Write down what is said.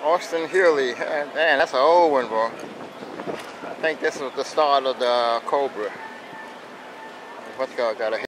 Austin Healey. Man, that's an old one, bro. I think this was the start of the Cobra. What's got a